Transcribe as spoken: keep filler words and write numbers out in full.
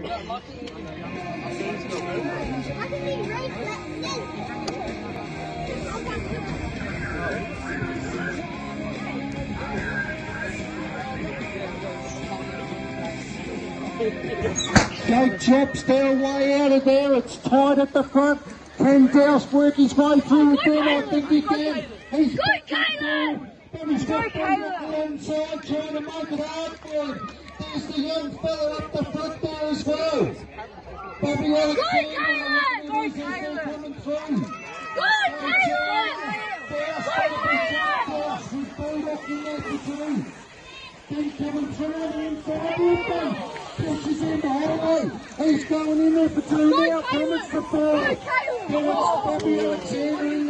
Jake Chops their way out of there. It's tight at the front. Can Douse work his way through with them? I think he can. He's got Gawler. But he's got Gawler on the inside trying to make it hard for him. There's the young fella up the front there as well. Bobby Alexander coming through. Good, Gawler! Douse with Bulldog in there for two. Then coming through on the inside with them. Pushes in the highway. He's going in there for two now. Cummins for four. Bobby Alexander in